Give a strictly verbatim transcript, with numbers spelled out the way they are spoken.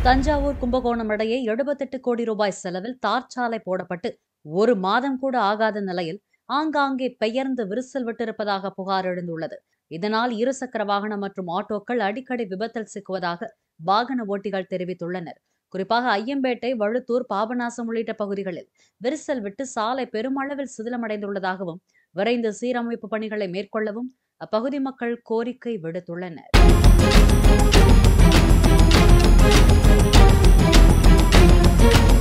தஞ்சாவூர் கும்பகோணம் இடையே எழுபத்தெட்டு கோடி ரூபாய் செலவில் தார் சாலை போடப்பட்டு ஒரு மாதம் கூட ஆகாத நிலையில் ஆங்காங்கே பெயர்ந்து விரிசல் விட்டிருப்பதாக புகார் எழுந்துள்ளது. இதனால் இருசக்கர வாகனம் மற்றும் ஆட்டோக்கள் அடிக்கடி விபத்தில் சிக்குவதாக வாகன ஓட்டிகள் தெரிவித்துள்ளனர். குறிப்பாக ஐயம்பேட்டை, வழுத்தூர், பாபநாசம் உள்ளிட்ட பகுதிகளில் விரிசல் விட்டு சாலை பெருமளவில் சிதிலமடைந்துள்ளதாகவும் விரைந்து சீரமைப்பு பணிகளை மேற்கொள்ளவும் அப்பகுதி மக்கள் கோரிக்கை விடுத்துள்ளனர். Thank you.